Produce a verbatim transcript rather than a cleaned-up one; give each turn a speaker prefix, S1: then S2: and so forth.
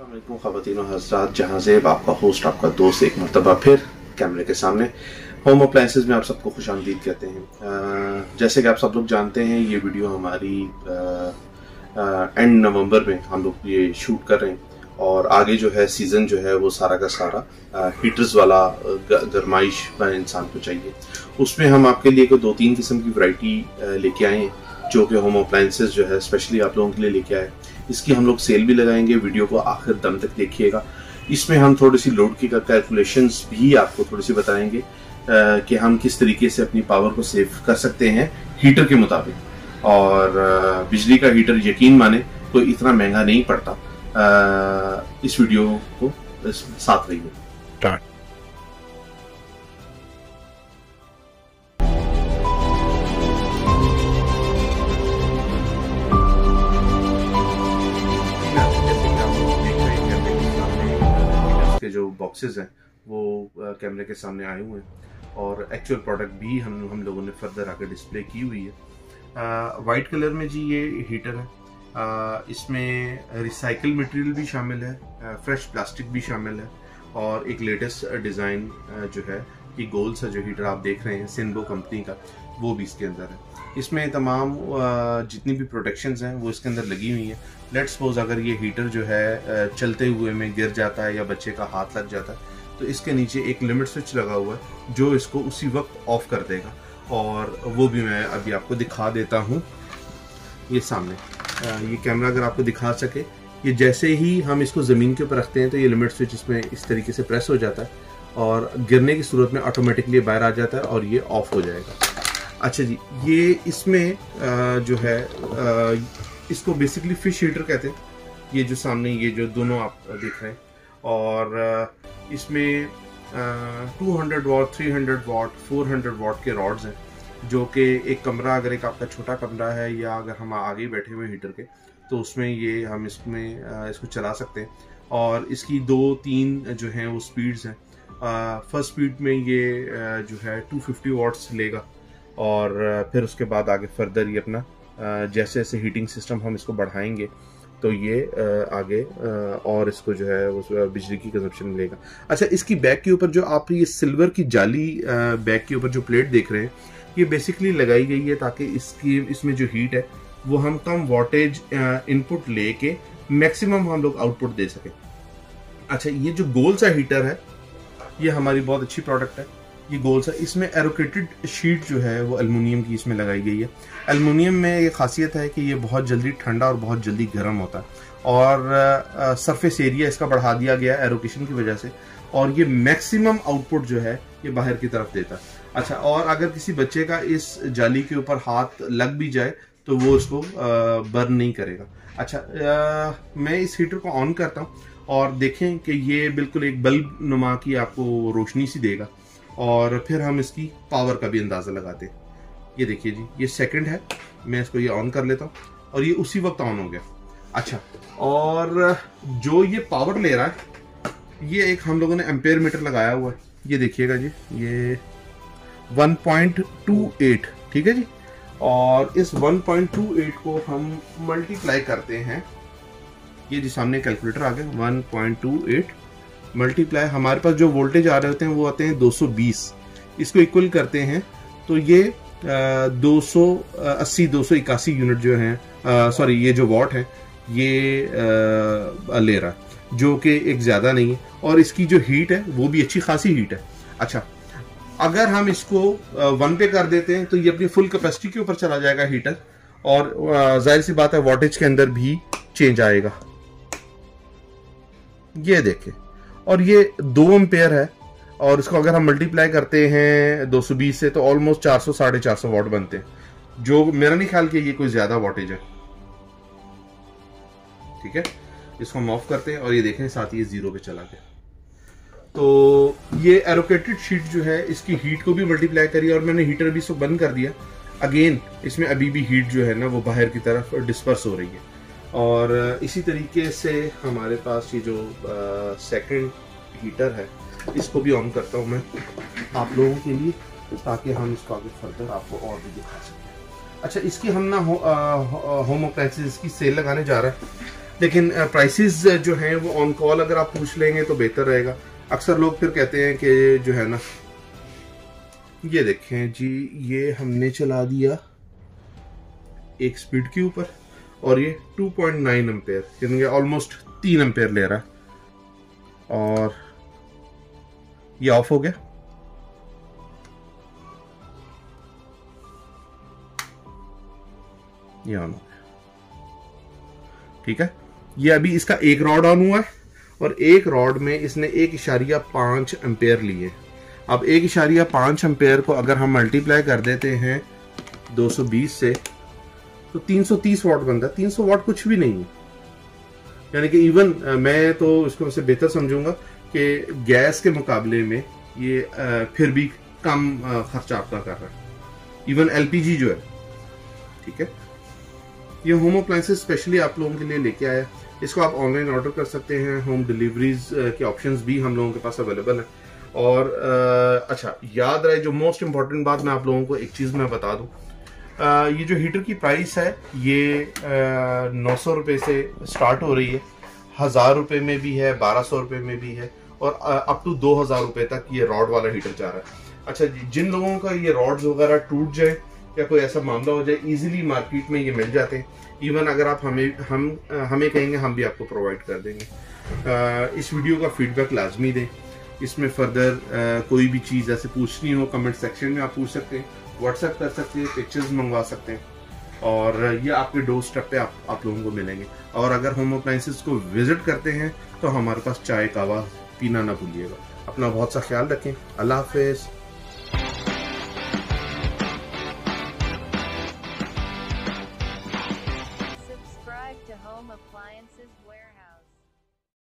S1: अस्सलाम वालेकुम ख़वातीन व हज़रात, जहाँ ज़ेब आपका होस्ट, आपका दोस्त एक मरतबा फिर कैमरे के सामने होम अप्लायंसेस में आप सबको खुशामदीद कहते हैं। जैसे कि आप सब लोग जानते हैं, ये वीडियो हमारी एंड नवंबर में हम लोग ये शूट कर रहे हैं और आगे जो है सीज़न जो है वो सारा का सारा हीटर्स वाला गरमाइश इंसान को चाहिए। उसमें हम आपके लिए कोई दो तीन किस्म की वैरायटी लेके आए हैं जो कि होम अप्लायंसेस जो है स्पेशली आप लोगों के लिए लेके आए। इसकी हम लोग सेल भी लगाएंगे, वीडियो को आखिर दम तक देखिएगा। इसमें हम थोड़ी सी लोड की कैलकुलेशंस भी आपको थोड़ी सी बताएंगे कि हम किस तरीके से अपनी पावर को सेव कर सकते हैं हीटर के मुताबिक। और बिजली का हीटर यकीन माने कोई इतना महंगा नहीं पड़ता। इस वीडियो को साथ रहिए। के जो बॉक्सेस हैं वो कैमरे के सामने आए हुए हैं और एक्चुअल प्रोडक्ट भी हम हम लोगों ने फर्दर आकर डिस्प्ले की हुई है। वाइट कलर में जी ये हीटर है। आ, इसमें रिसाइकल मटेरियल भी शामिल है, फ्रेश प्लास्टिक भी शामिल है और एक लेटेस्ट डिज़ाइन जो है कि गोल सा जो हीटर आप देख रहे हैं सिन्बो कंपनी का, वो भी इसके अंदर है। इसमें तमाम जितनी भी प्रोटेक्शंस हैं वो इसके अंदर लगी हुई हैं। लेट सपोज अगर ये हीटर जो है चलते हुए में गिर जाता है या बच्चे का हाथ लग जाता है तो इसके नीचे एक लिमिट स्विच लगा हुआ है जो इसको उसी वक्त ऑफ कर देगा, और वो भी मैं अभी आपको दिखा देता हूँ। ये सामने ये कैमरा अगर आपको दिखा सके, ये जैसे ही हम इसको ज़मीन के ऊपर रखते हैं तो ये लिमिट स्विच इसमें इस तरीके से प्रेस हो जाता है और गिरने की सूरत में ऑटोमेटिकली बाहर आ जाता है और ये ऑफ हो जाएगा। अच्छा जी, ये इसमें जो है इसको बेसिकली फिश हीटर कहते हैं। ये जो सामने ये जो दोनों आप देख रहे हैं, और इसमें two hundred watt, three hundred watt, four hundred watt के रॉड्स हैं जो कि एक कमरा, अगर एक आपका छोटा कमरा है या अगर हम आगे बैठे हुए हीटर के, तो उसमें ये हम इसमें इसको चला सकते हैं। और इसकी दो तीन जो हैं वो स्पीड्स हैं। फर्स्ट स्पीड में ये जो है टू फिफ्टी वाट्स लेगा और फिर उसके बाद आगे फर्दर ये अपना जैसे जैसे हीटिंग सिस्टम हम इसको बढ़ाएंगे तो ये आगे और इसको जो है उस बिजली की कंजप्शन लेगा। अच्छा, इसकी बैक के ऊपर जो आप ये सिल्वर की जाली बैक के ऊपर जो प्लेट देख रहे हैं, ये बेसिकली लगाई गई है ताकि इसकी इसमें जो हीट है वो हम कम वॉटेज इनपुट लेके मैक्सिमम हम लोग आउटपुट दे सकें। अच्छा, ये जो गोल सा हीटर है ये हमारी बहुत अच्छी प्रोडक्ट है। ये गोल सा, इसमें एरोकेटेड शीट जो है वो एल्युमिनियम की इसमें लगाई गई है। एल्युमिनियम में ये खासियत है कि ये बहुत जल्दी ठंडा और बहुत जल्दी गर्म होता है और सरफेस एरिया इसका बढ़ा दिया गया है एरोकेशन की वजह से, और ये मैक्सिमम आउटपुट जो है ये बाहर की तरफ देता है। अच्छा, और अगर किसी बच्चे का इस जाली के ऊपर हाथ लग भी जाए तो वो इसको बर्न नहीं करेगा। अच्छा, आ, मैं इस हीटर को ऑन करता हूँ और देखें कि ये बिल्कुल एक बल्ब नुमा की आपको रोशनी सी देगा, और फिर हम इसकी पावर का भी अंदाज़ा लगाते हैं। ये देखिए जी, ये सेकंड है, मैं इसको ये ऑन कर लेता हूँ और ये उसी वक्त ऑन हो गया। अच्छा, और जो ये पावर ले रहा है ये एक हम लोगों ने एम्पेयर मीटर लगाया हुआ है। ये देखिएगा जी, ये वन पॉइंट टू एट, ठीक है जी। और इस वन पॉइंट टू एट को हम मल्टीप्लाई करते हैं, ये जी सामने कैलकुलेटर आ गया, one point two eight multiply, हमारे पास जो वोल्टेज आ रहे होते हैं वो आते हैं दो सौ बीस। इसको इक्वल करते हैं तो ये दो सौ अस्सी दो सौ इक्यासी यूनिट जो हैं, सॉरी ये जो वॉट है ये आ, ले रहा है, जो कि एक ज़्यादा नहीं है, और इसकी जो हीट है वो भी अच्छी खासी हीट है। अच्छा, अगर हम इसको वन पे कर देते हैं तो ये अपनी फुल कैपेसिटी के ऊपर चला जाएगा हीटर, और जाहिर सी बात है वॉटेज के अंदर भी चेंज आएगा। ये देखें, और ये दो एम्पेयर है, और इसको अगर हम मल्टीप्लाई करते हैं दो सौ बीस से तो ऑलमोस्ट चार सौ साढ़े चार सौ वाट बनते हैं, जो मेरा नहीं ख्याल कि ये कोई ज्यादा वॉटेज है। ठीक है, इसको हम ऑफ करते हैं और ये देखें साथ ही ये जीरो पे चला गया। तो ये एरोकेटेड शीट जो है इसकी हीट को भी मल्टीप्लाई करी और मैंने हीटर भी इसको बंद कर दिया। अगेन इसमें अभी भी हीट जो है ना वो बाहर की तरफ डिस्पर्स हो रही है। और इसी तरीके से हमारे पास ये जो सेकंड हीटर है इसको भी ऑन करता हूँ मैं आप लोगों के लिए, ताकि हम इसको आगे फर्दर आपको और भी दिखा सकें। अच्छा, इसकी हम ना हो, होम अप्लायंसेस की सेल लगाने जा रहे हैं। लेकिन प्राइसेस जो हैं वो ऑन कॉल अगर आप पूछ लेंगे तो बेहतर रहेगा। अक्सर लोग फिर कहते हैं कि जो है ना, ये देखें जी, ये हमने चला दिया एक स्पीड के ऊपर और ये टू पॉइंट नाइन एम्पेयर, यानी ऑलमोस्ट तीन एम्पेयर ले रहा है, और ये ऑफ हो गया। ये ऑन हो गया, ठीक है। ये अभी इसका एक रॉड ऑन हुआ है और एक रॉड में इसने एक इशारिया पांच एम्पेयर लिए। अब एक इशारिया पांच एम्पेयर को अगर हम मल्टीप्लाई कर देते हैं दो सौ बीस से तो तीन सौ तीस वाट बनता है। तीन सौ वाट कुछ भी नहीं है, यानी कि इवन मैं तो इसको वैसे बेहतर समझूंगा कि गैस के मुकाबले में ये फिर भी कम खर्चा आपका कर रहा है, इवन एलपीजी जो है, ठीक है। ये होम अप्लायंसेस स्पेशली आप लोगों के लिए लेके आया। इसको आप ऑनलाइन ऑर्डर कर सकते हैं, होम डिलीवरीज के ऑप्शंस भी हम लोगों के पास अवेलेबल है। और आ, अच्छा याद रहे, जो मोस्ट इम्पॉर्टेंट बात मैं आप लोगों को एक चीज़ मैं बता दूं, आ, ये जो हीटर की प्राइस है ये नौ सौ रुपये से स्टार्ट हो रही है, हज़ार रुपये में भी है, बारह सौ रुपये में भी है, और अप टू दो हज़ार रुपये तक ये रॉड वाला हीटर जा रहा है। अच्छा, जिन लोगों का ये रॉड्स वगैरह टूट जाए या कोई ऐसा मामला हो जाए, इजीली मार्केट में ये मिल जाते हैं। इवन अगर आप हमें हम हमें कहेंगे, हम भी आपको प्रोवाइड कर देंगे। आ, इस वीडियो का फीडबैक लाजमी दें। इसमें फर्दर आ, कोई भी चीज़ ऐसे पूछनी हो कमेंट सेक्शन में आप पूछ सकते हैं, व्हाट्सएप कर सकते हैं, पिक्चर्स मंगवा सकते हैं, और ये आपके डोर स्टेप पे आप, आप लोगों को मिलेंगे। और अगर होम अप्लायंसेस को विजिट करते हैं तो हमारे पास चाय कावा पीना ना भूलिएगा। अपना बहुत सा ख्याल रखें। अल्लाह हाफिज़।
S2: Subscribe to Home Appliances Warehouse.